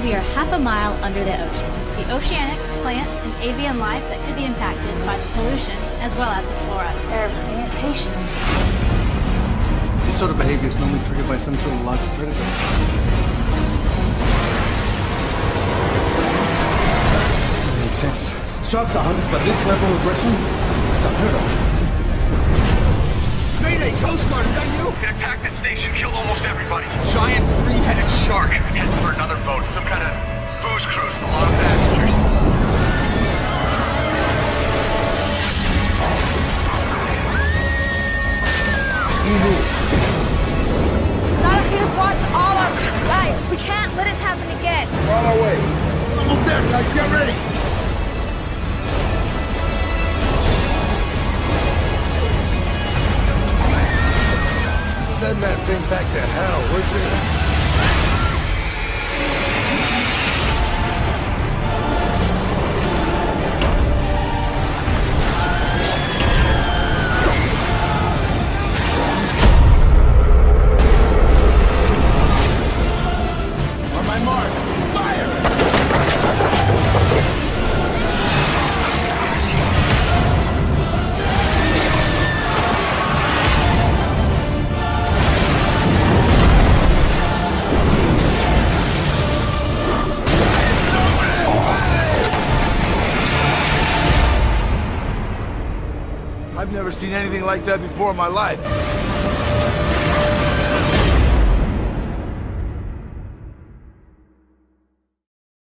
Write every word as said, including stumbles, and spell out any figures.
we are half a mile under the ocean. The oceanic, plant, and avian life that could be impacted by the pollution, as well as the flora. Their mutation. This sort of behavior is normally triggered by some sort of larger predator. This doesn't make sense. Sharks are hunters, but this level of aggression, it's unheard of. Mayday, Coast Guard, is that you? It attacked the station, killed almost everybody. Giant three-headed shark headed for another boat. Some kind of booze cruise with a lot of passengers. Battlefield watch all our guys. We can't let it happen again. We're on our way. Almost there, guys. Get ready. Send that thing back to hell, would you? On my mark. Fire! I've never seen anything like that before in my life.